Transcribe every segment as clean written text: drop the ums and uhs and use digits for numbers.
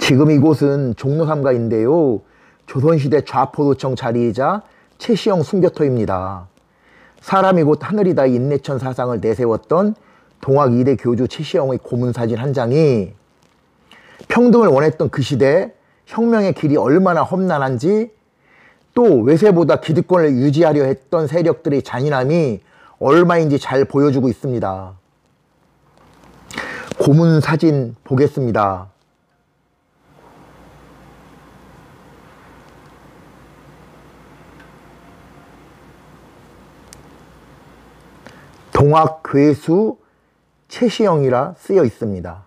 지금 이곳은 종로 3가인데요. 조선시대 좌포도청 자리이자 최시영 순교터입니다. 사람이 곧 하늘이다 인내천 사상을 내세웠던 동학 2대 교주 최시영의 고문사진 한 장이 평등을 원했던 그 시대 혁명의 길이 얼마나 험난한지, 또 외세보다 기득권을 유지하려 했던 세력들의 잔인함이 얼마인지 잘 보여주고 있습니다. 고문사진 보겠습니다. 동학 괴수 최시영이라 쓰여 있습니다.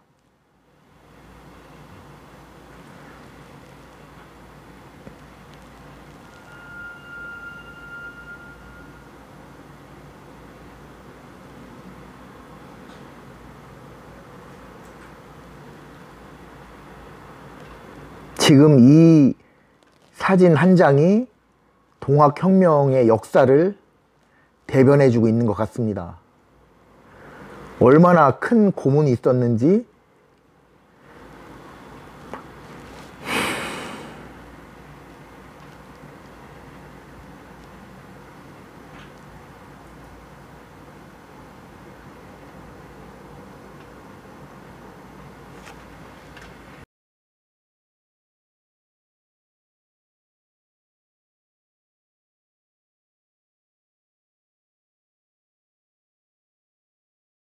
지금 이 사진 한 장이 동학혁명의 역사를 대변해주고 있는 것 같습니다. 얼마나 큰 고문이 있었는지